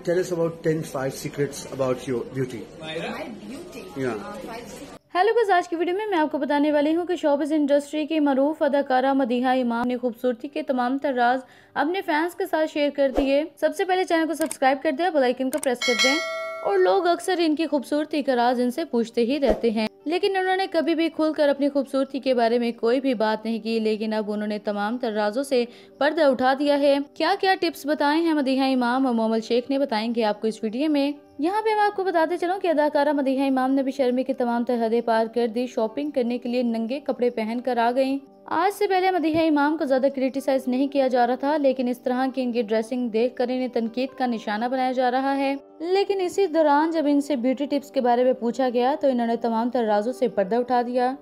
tell us about 10 5 secrets about your beauty. My beauty. Yeah. 5 hello guys, आज की video में मैं आपको बताने वाली हूँ कि शोबिज़ इंडस्ट्री की मरूफ अदाकारा मदीहा इमाम ने खूबसूरती के तमाम तर राज अपने फैंस के साथ शेयर कर दिए। सबसे पहले चैनल को सब्सक्राइब कर दें, बेल आइकन को प्रेस कर दें। और लोग अक्सर इनकी खूबसूरती का राज इनसे पूछते ही रहते हैं, लेकिन उन्होंने कभी भी खुलकर अपनी खूबसूरती के बारे में कोई भी बात नहीं की। लेकिन अब उन्होंने तमाम तर राजों से पर्दा उठा दिया है। क्या क्या टिप्स बताए हैं मदीहा इमाम और मोमल शेख ने, बताएंगे आपको इस वीडियो में। यहाँ पे मैं आपको बताते चलूं कि अदाकारा मदीहा इमाम ने भी शर्मी की तमाम तर हदें पार कर दी। शॉपिंग करने के लिए नंगे कपड़े पहन कर आ गयी। आज से पहले मदीहा इमाम को ज्यादा क्रिटिसाइज नहीं किया जा रहा था, लेकिन इस तरह की इनकी ड्रेसिंग देख कर इन्हें तनकीद का निशाना बनाया जा रहा है। लेकिन इसी दौरान जब इनसे ब्यूटी टिप्स के बारे में पूछा गया तो इन्होंने तमाम तर राजों से पर्दा उठा दिया।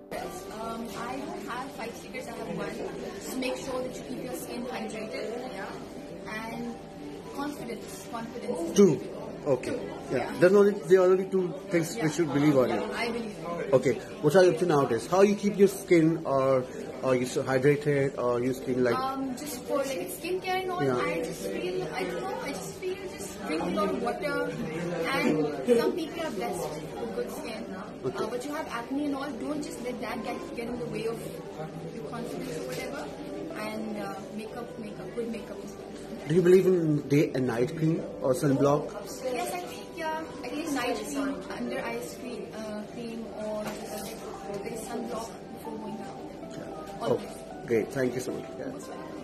Okay. Yeah. There are only two things we should believe on you. I believe. Okay. What are you up to nowadays? How you keep your skin, or you so hydrated, or you skin like? Just for like skincare and all, Yeah. I just feel, I don't know, I just feel just drink a lot of water, and some people are blessed with good skin. Okay. But you have acne and all, don't just let that get in the way of your confidence or whatever. And good makeup is good. Do you believe in day and night cream or sunblock? Yes, I think at least night cream, under eyes cream or sunblock before going out. Oh, great. Thank you so much. Yeah.